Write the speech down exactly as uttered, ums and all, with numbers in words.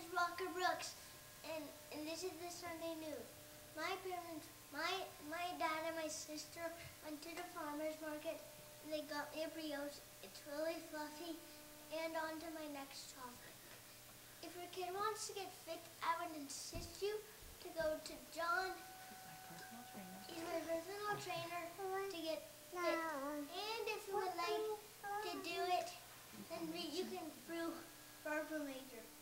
Walker Brooks, and, and this is the Sunday news. My parents, my my dad and my sister went to the farmer's market. And they got me a brioche. It's really fluffy. And on to my next topic. If your kid wants to get fit, I would insist you to go to John. He's my personal trainer to get fit. And if you would like to do it, then you can brew Barbara Major.